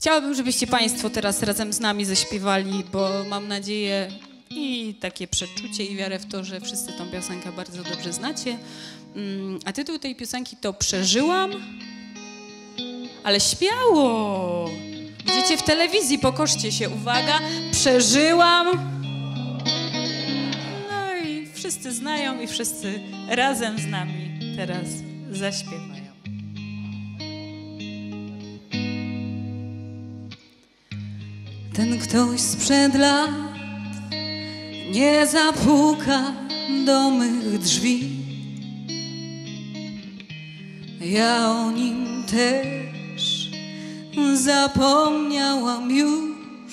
Chciałabym, żebyście Państwo teraz razem z nami zaśpiewali, bo mam nadzieję i takie przeczucie i wiarę w to, że wszyscy tą piosenkę bardzo dobrze znacie. A tytuł tej piosenki to Przeżyłam, ale śmiało. Widzicie w telewizji, pokorzcie się, uwaga, przeżyłam. No i wszyscy znają i wszyscy razem z nami teraz zaśpiewają. Ten ktoś sprzed lat nie zapuka do mych drzwi. Ja o nim też zapomniałam już.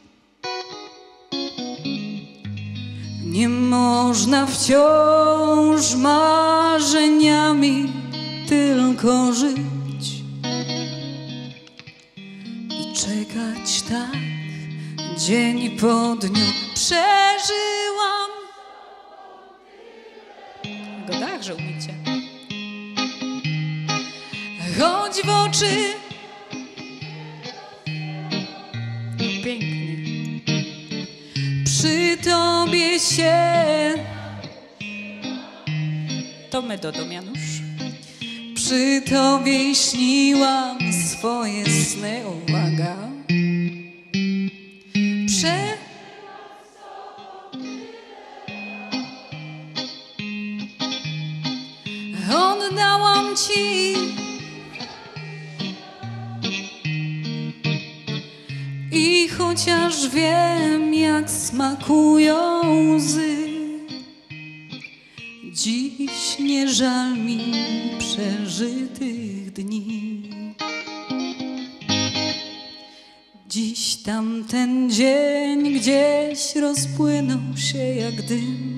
Nie można wciąż marzeniami tylko żyć i czekać tak dzień po dniu. Przeżyłam. Go tak, że umiecie. Choć w oczy Pięknie. przy tobie się. To my, Dodo, Janusz. Przy tobie śniłam swoje sny. Uwaga. Oddałam ci i chociaż wiem, jak smakują łzy, dziś nie żal mi przeżytych dni. Dziś tamten dzień gdzieś rozpłynął się jak dym.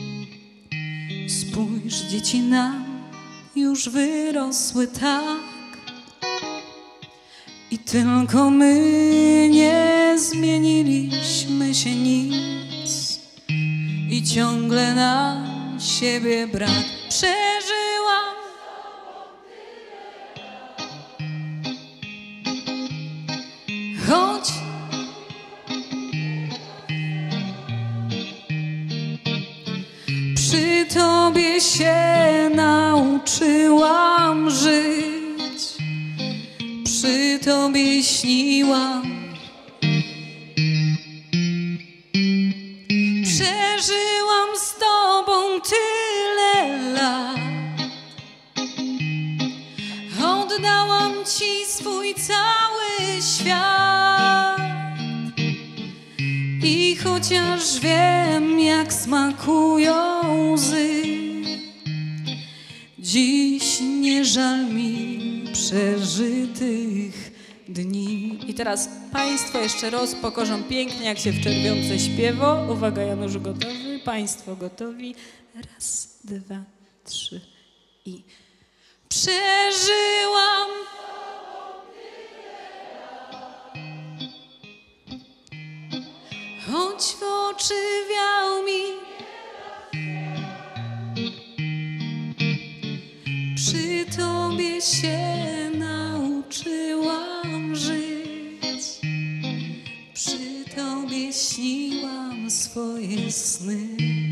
Spójrz, dzieci nam już wyrosły tak i tylko my nie zmieniliśmy się nic i ciągle nam siebie brak. Przeżyłam. Choć przy tobie się nauczyłam żyć, przy tobie śniłam. Przeżyłam z tobą tyle lat, oddałam ci swój cały świat i chociaż wiem, jak smakują łzy, dziś nie żal mi przeżytych dni. I teraz Państwo jeszcze raz pokorzą pięknie, jak się w czerwionce śpiewa. Uwaga, Janusz gotowy, Państwo gotowi. Raz, dwa, trzy i... Przeżyłam. Choć w oczy wiał mi, przy tobie się nauczyłam żyć, przy tobie śniłam swoje sny.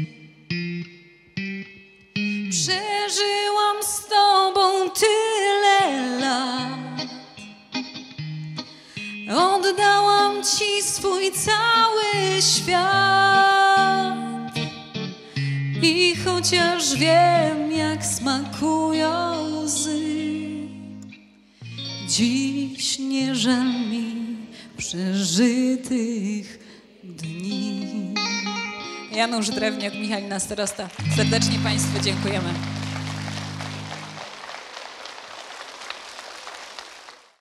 Przeżyłam z tobą tyle lat, oddałam ci swój cały świat i chociaż wiem, jak smakują łzy, dziś nie żal mi przeżytych dni. Janusz Drewniak, Michalina Starosta. Serdecznie Państwu dziękujemy.